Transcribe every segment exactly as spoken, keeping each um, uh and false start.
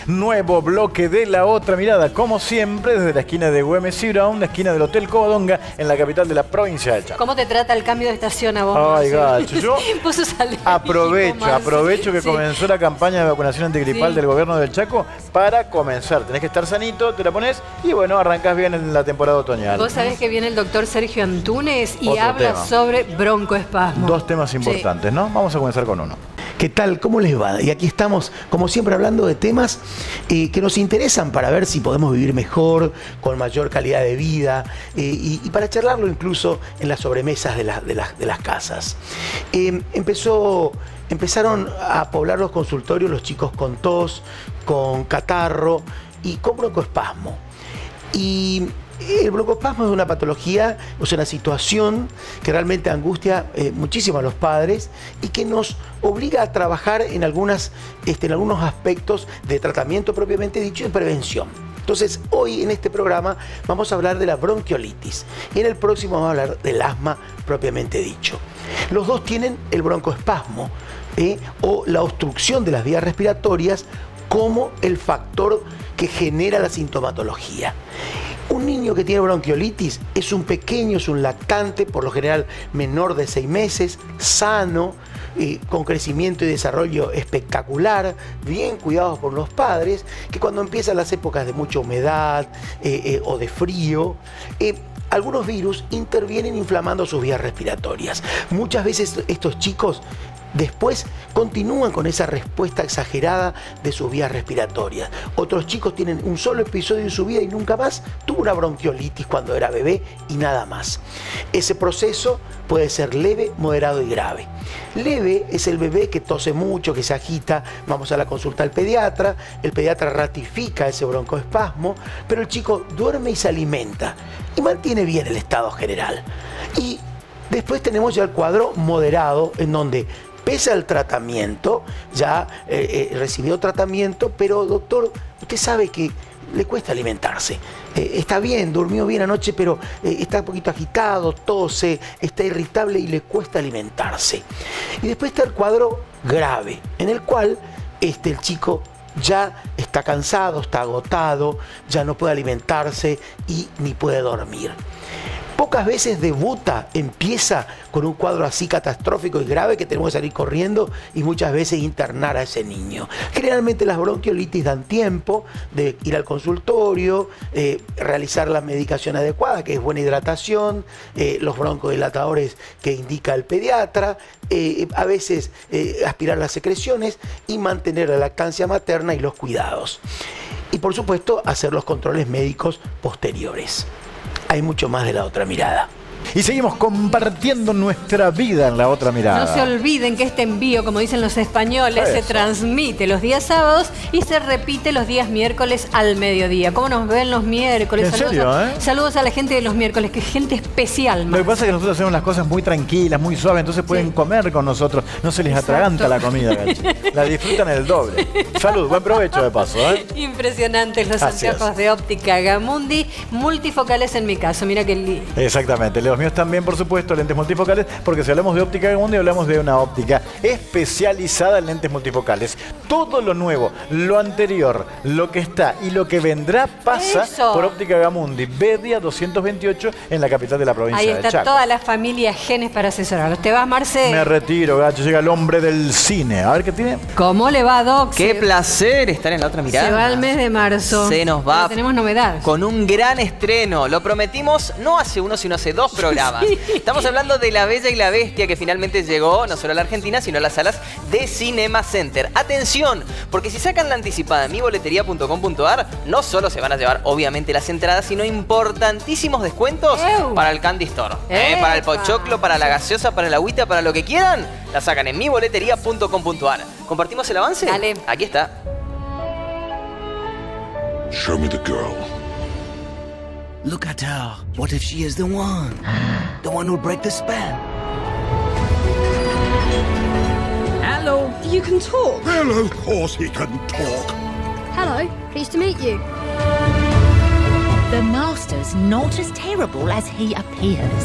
Nuevo bloque de La Otra Mirada, como siempre, desde la esquina de Güemes y Brown, la esquina del Hotel Covadonga, en la capital de la provincia de Chaco. ¿Cómo te trata el cambio de estación a vos? Ay, gacho. Yo Vos sos aprovecho, alérgico, aprovecho que sí. comenzó la campaña de vacunación antigripal Sí. del gobierno del Chaco para comenzar. Tenés que estar sanito, te la pones y bueno, arrancás bien en la temporada otoñal. Vos sabés que viene el doctor Sergio Antunes y Otro habla tema. sobre broncoespasmo. Dos temas importantes, Sí. ¿no? Vamos a comenzar con uno. ¿Qué tal? ¿Cómo les va? Y aquí estamos, como siempre, hablando de temas eh, que nos interesan para ver si podemos vivir mejor, con mayor calidad de vida, eh, y, y para charlarlo incluso en las sobremesas de, la- de las- de las casas. Eh, empezó, empezaron a poblar los consultorios los chicos con tos, con catarro y con broncoespasmo. Y el broncoespasmo es una patología, es una situación que realmente angustia eh, muchísimo a los padres y que nos obliga a trabajar en, algunas, este, en algunos aspectos de tratamiento propiamente dicho y de prevención. Entonces, hoy en este programa vamos a hablar de la bronquiolitis y en el próximo vamos a hablar del asma propiamente dicho. Los dos tienen el broncoespasmo ¿eh? o la obstrucción de las vías respiratorias como el factor que genera la sintomatología. Un niño que tiene bronquiolitis es un pequeño, es un lactante, por lo general menor de seis meses, sano, eh, con crecimiento y desarrollo espectacular, bien cuidados por los padres, que cuando empiezan las épocas de mucha humedad eh, eh, o de frío, eh, algunos virus intervienen inflamando sus vías respiratorias. Muchas veces estos chicos después continúan con esa respuesta exagerada de sus vías respiratorias. Otros chicos tienen un solo episodio en su vida y nunca más tuvo una bronquiolitis cuando era bebé y nada más. Ese proceso puede ser leve, moderado y grave. Leve es el bebé que tose mucho, que se agita, vamos a la consulta al pediatra, el pediatra ratifica ese broncoespasmo, pero el chico duerme y se alimenta y mantiene bien el estado general. Y después tenemos ya el cuadro moderado, en donde pese al tratamiento, ya eh, eh, recibió tratamiento, pero doctor, usted sabe que le cuesta alimentarse. Eh, está bien, durmió bien anoche, pero eh, está un poquito agitado, tose, está irritable y le cuesta alimentarse. Y después está el cuadro grave, en el cual este, el chico ya está cansado, está agotado, ya no puede alimentarse y ni puede dormir. Pocas veces debuta, empieza con un cuadro así catastrófico y grave que tenemos que salir corriendo y muchas veces internar a ese niño. Generalmente las bronquiolitis dan tiempo de ir al consultorio, eh, realizar la medicación adecuada, que es buena hidratación, eh, los broncodilatadores que indica el pediatra, eh, a veces eh, aspirar las secreciones y mantener la lactancia materna y los cuidados. Y por supuesto hacer los controles médicos posteriores. Hay mucho más de La Otra Mirada. Y seguimos compartiendo nuestra vida en La Otra Mirada. No se olviden que este envío, como dicen los españoles, Eso. se transmite los días sábados y se repite los días miércoles al mediodía. ¿Cómo nos ven los miércoles? ¿En saludos, serio, a, eh? saludos a la gente de los miércoles, que es gente especial. Lo que pasa es que nosotros hacemos las cosas muy tranquilas, muy suaves, entonces pueden Sí. comer con nosotros. No se les Exacto. atraganta la comida, gachi. La disfrutan el doble. Salud, buen provecho de paso, ¿eh? Impresionantes los Así anteojos es. de óptica Gamundi, multifocales en mi caso. Mira que li- Exactamente, los míos también, por supuesto, lentes multifocales, porque si hablamos de óptica Gamundi, hablamos de una óptica especializada en lentes multifocales. Todo lo nuevo, lo anterior, lo que está y lo que vendrá pasa Eso. por óptica Gamundi, Bedia doscientos veintiocho, en la capital de la provincia ahí de está Chaco. toda la familia Genes para asesorarlos. ¿Te vas, Marce? Me retiro, gacho, llega el hombre del cine. A ver qué tiene. ¿Cómo le va, Doc? Qué Se- placer estar en La Otra Mirada. Se va el mes de marzo. Se nos va. Pero tenemos novedades. Con un gran estreno. Lo prometimos no hace uno, sino hace dos programas. Estamos hablando de La Bella y la Bestia, que finalmente llegó no solo a la Argentina, sino a las salas de Cinema Center. Atención, porque si sacan la anticipada en mi boletería punto com punto ar, no solo se van a llevar obviamente las entradas, sino importantísimos descuentos ¡Ew! para el Candy Store. ¿eh? Para el ¡Epa! pochoclo, para la gaseosa, para la agüita, para lo que quieran. La sacan en mi boletería punto com punto ar. ¿Compartimos el avance? Dale. Aquí está. Show me the girl. Look at her. What if she is the one? The one who'll break the spell? Hello. You can talk. Well, of course he can talk. Hello. Pleased to meet you. The Master's not as terrible as he appears.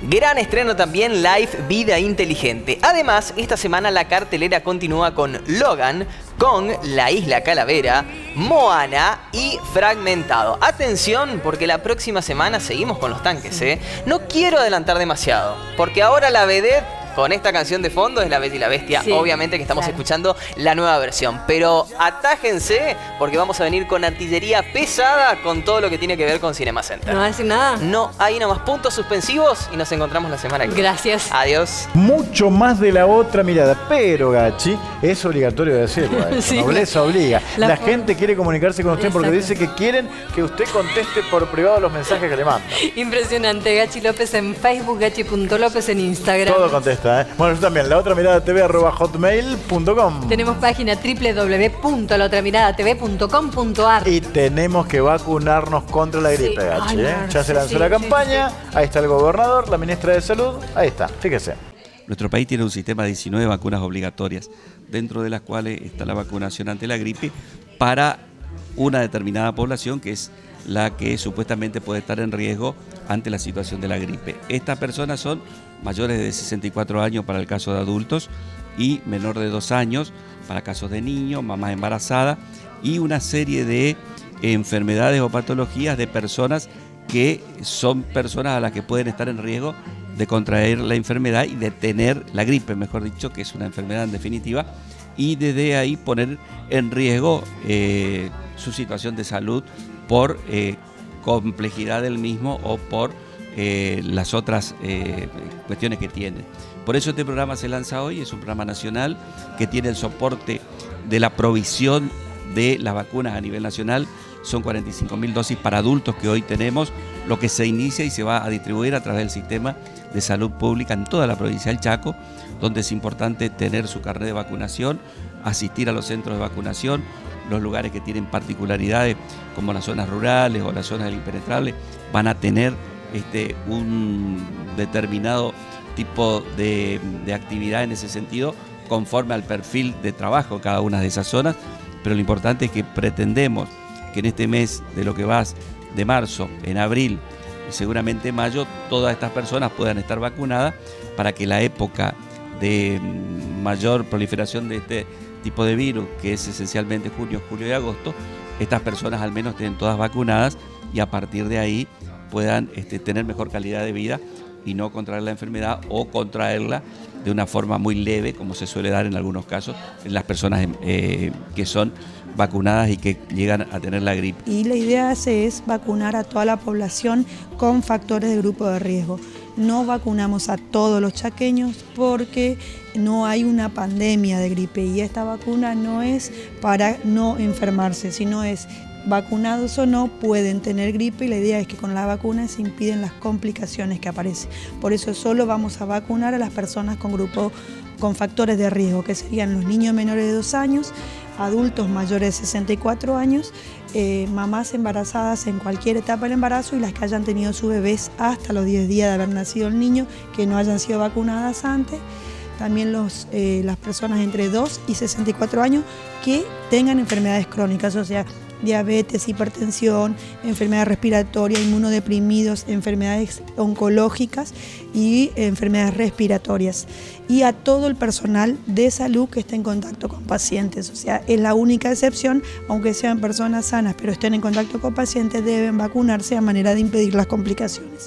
Gran estreno también Live Vida Inteligente. Además, esta semana la cartelera continúa con Logan, con La Isla Calavera, Moana y Fragmentado. Atención, porque la próxima semana seguimos con los tanques, ¿eh? No quiero adelantar demasiado, porque ahora la vedette con esta canción de fondo es La Bella y la Bestia. Sí, obviamente que estamos claro. escuchando la nueva versión. Pero atájense porque vamos a venir con artillería pesada con todo lo que tiene que ver con Cinema Center. ¿No va a decir nada? No, hay nomás puntos suspensivos y nos encontramos la semana que viene. Gracias. Adiós. Mucho más de la otra mirada, pero Gachi, es obligatorio decirlo. ¿eh? Sí, nobleza obliga. La, la gente quiere comunicarse con usted porque dice que quieren que usted conteste por privado los mensajes que le mandan. Impresionante. Gachi López en Facebook, gachi punto lópez en Instagram. Todo contesta. ¿eh? Bueno, yo también, la otra mirada tv arroba hotmail punto com. Tenemos página doble u doble u doble u punto la otra mirada t v punto com punto a r. Y tenemos que vacunarnos contra la gripe, sí. Gachi. ¿eh? Ya se lanzó sí, la campaña, sí, sí, sí. Ahí está el gobernador, la ministra de Salud, ahí está, fíjese. Nuestro país tiene un sistema de diecinueve vacunas obligatorias, dentro de las cuales está la vacunación ante la gripe para una determinada población que es la que supuestamente puede estar en riesgo ante la situación de la gripe. Estas personas son mayores de sesenta y cuatro años para el caso de adultos y menor de dos años para casos de niños, mamás embarazadas y una serie de enfermedades o patologías de personas que son personas a las que pueden estar en riesgo de contraer la enfermedad y de tener la gripe, mejor dicho, que es una enfermedad en definitiva, y desde ahí poner en riesgo eh, su situación de salud por eh, complejidad del mismo o por eh, las otras eh, cuestiones que tiene. Por eso este programa se lanza hoy, es un programa nacional que tiene el soporte de la provisión de las vacunas a nivel nacional. Son cuarenta y cinco mil dosis para adultos que hoy tenemos, lo que se inicia y se va a distribuir a través del sistema de salud pública en toda la provincia del Chaco, donde es importante tener su carnet de vacunación, asistir a los centros de vacunación, los lugares que tienen particularidades como las zonas rurales o las zonas del impenetrable van a tener este, un determinado tipo de, de actividad en ese sentido conforme al perfil de trabajo de cada una de esas zonas, pero lo importante es que pretendemos que en este mes de lo que va de marzo, en abril y seguramente en mayo, todas estas personas puedan estar vacunadas para que la época de mayor proliferación de este tipo de virus, que es esencialmente junio, julio y agosto, estas personas al menos estén todas vacunadas y a partir de ahí puedan este, tener mejor calidad de vida y no contraer la enfermedad o contraerla de una forma muy leve, como se suele dar en algunos casos en las personas eh, que son vacunadas y que llegan a tener la gripe. Y la idea es vacunar a toda la población con factores de grupo de riesgo. No vacunamos a todos los chaqueños porque no hay una pandemia de gripe y esta vacuna no es para no enfermarse, sino es vacunados o no pueden tener gripe y la idea es que con la vacuna se impiden las complicaciones que aparecen. Por eso solo vamos a vacunar a las personas con grupo con factores de riesgo, que serían los niños menores de dos años, adultos mayores de sesenta y cuatro años, eh, mamás embarazadas en cualquier etapa del embarazo y las que hayan tenido sus bebés hasta los diez días de haber nacido el niño, que no hayan sido vacunadas antes. También los, eh, las personas entre dos y sesenta y cuatro años que tengan enfermedades crónicas, o sea, diabetes, hipertensión, enfermedades respiratorias, inmunodeprimidos, enfermedades oncológicas y enfermedades respiratorias. Y a todo el personal de salud que esté en contacto con pacientes. O sea, es la única excepción, aunque sean personas sanas pero estén en contacto con pacientes, deben vacunarse a manera de impedir las complicaciones.